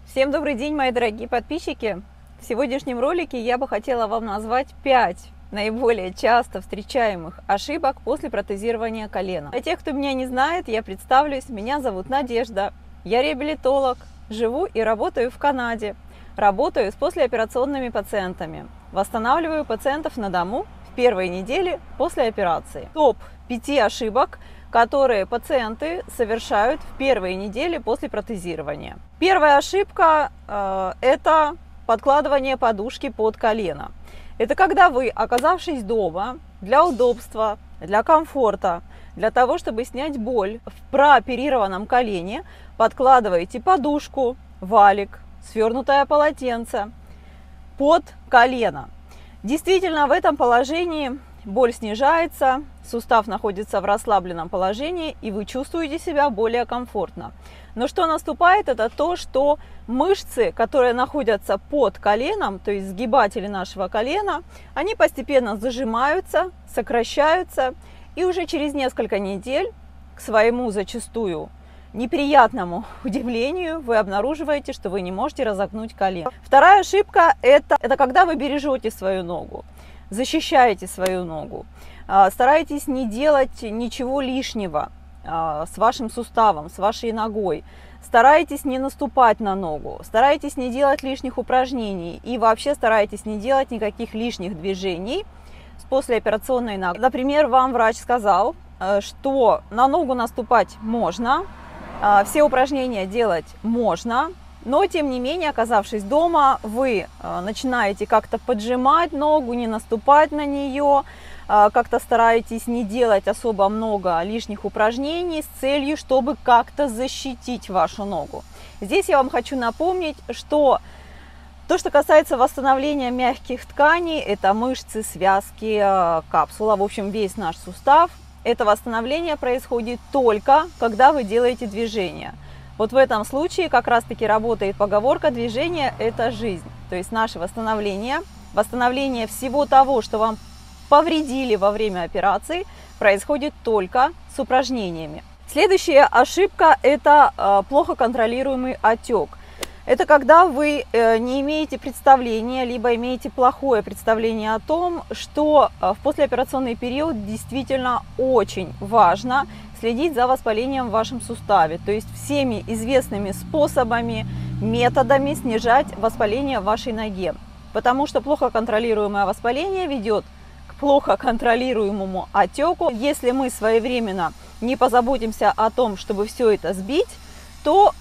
Всем добрый день, мои дорогие подписчики! В сегодняшнем ролике я бы хотела вам назвать 5 наиболее часто встречаемых ошибок после протезирования колена. Для тех, кто меня не знает, я представлюсь. Меня зовут Надежда. Я реабилитолог, живу и работаю в Канаде. Работаю с послеоперационными пациентами. Восстанавливаю пациентов на дому в первые недели после операции. Топ 5 ошибок, которые пациенты совершают в первые недели после протезирования. Первая ошибка это подкладывание подушки под колено. Это когда вы, оказавшись дома, для удобства, для комфорта, для того, чтобы снять боль в прооперированном колене, подкладываете подушку, валик, свернутое полотенце под колено. Действительно, в этом положении боль снижается, сустав находится в расслабленном положении, и вы чувствуете себя более комфортно. Но что наступает, это то, что мышцы, которые находятся под коленом, то есть сгибатели нашего колена, они постепенно зажимаются, сокращаются, и уже через несколько недель, к своему зачастую неприятному удивлению, вы обнаруживаете, что вы не можете разогнуть колено. Вторая ошибка это когда вы бережете свою ногу, защищаете свою ногу, стараетесь не делать ничего лишнего с вашим суставом, с вашей ногой, стараетесь не наступать на ногу, стараетесь не делать лишних упражнений и вообще стараетесь не делать никаких лишних движений с послеоперационной ногой. Например, вам врач сказал, что на ногу наступать можно, все упражнения делать можно, но тем не менее, оказавшись дома, вы начинаете как-то поджимать ногу, не наступать на нее, как-то стараетесь не делать особо много лишних упражнений с целью, чтобы как-то защитить вашу ногу. Здесь я вам хочу напомнить, что то, что касается восстановления мягких тканей, это мышцы, связки, капсула, в общем, весь наш сустав, это восстановление происходит только, когда вы делаете движение. Вот в этом случае как раз-таки работает поговорка «движение – это жизнь». То есть наше восстановление всего того, что вам повредили во время операции, происходит только с упражнениями. Следующая ошибка – это плохо контролируемый отек. Это когда вы не имеете представления, либо имеете плохое представление о том, что в послеоперационный период действительно очень важно следить за воспалением в вашем суставе, то есть всеми известными способами, методами снижать воспаление в вашей ноге. Потому что плохо контролируемое воспаление ведет к плохо контролируемому отеку. Если мы своевременно не позаботимся о том, чтобы все это сбить, то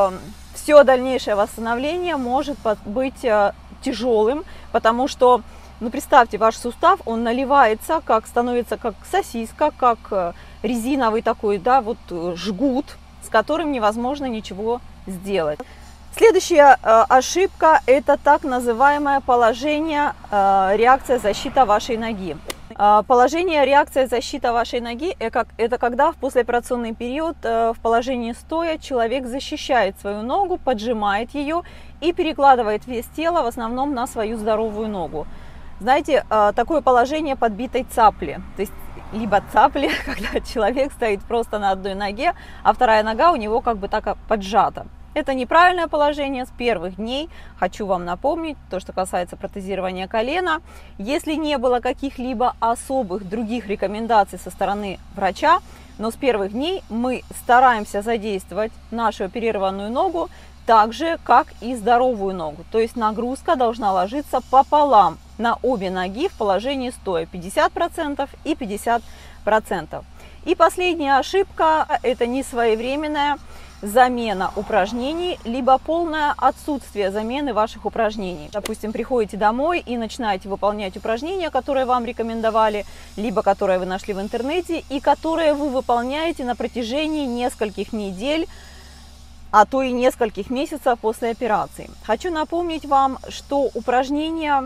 все дальнейшее восстановление может быть тяжелым, потому что, представьте, ваш сустав, он наливается, становится как сосиска, как резиновый такой, жгут, с которым невозможно ничего сделать. Следующая ошибка – это так называемое положение реакция защита вашей ноги. Положение реакция защита вашей ноги – это когда в послеоперационный период в положении стоя человек защищает свою ногу, поджимает ее и перекладывает вес тела в основном на свою здоровую ногу. Знаете, такое положение подбитой цапли, то есть либо цапли, когда человек стоит просто на одной ноге, а вторая нога у него как бы так поджата. Это неправильное положение с первых дней. Хочу вам напомнить, то, что касается протезирования колена. Если не было каких-либо особых других рекомендаций со стороны врача, но с первых дней мы стараемся задействовать нашу оперированную ногу так же, как и здоровую ногу. То есть нагрузка должна ложиться пополам на обе ноги в положении стоя, 50% и 50%. И последняя ошибка – это несвоевременная замена упражнений, либо полное отсутствие замены ваших упражнений. Допустим, приходите домой и начинаете выполнять упражнения, которые вам рекомендовали, либо которые вы нашли в интернете, и которые вы выполняете на протяжении нескольких недель, а то и нескольких месяцев после операции. Хочу напомнить вам, что упражнения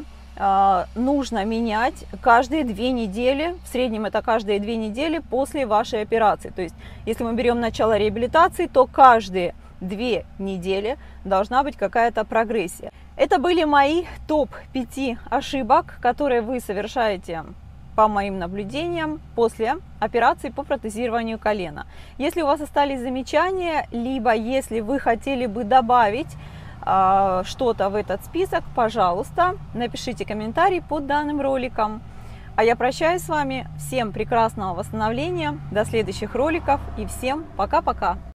нужно менять каждые 2 недели, в среднем это каждые 2 недели после вашей операции. То есть, если мы берем начало реабилитации, то каждые 2 недели должна быть какая-то прогрессия. Это были мои топ-5 ошибок, которые вы совершаете по моим наблюдениям после операции по протезированию колена. Если у вас остались замечания, либо если вы хотели бы добавить что-то в этот список, пожалуйста, напишите комментарий под данным роликом. А я прощаюсь с вами. Всем прекрасного восстановления, до следующих роликов и всем пока-пока!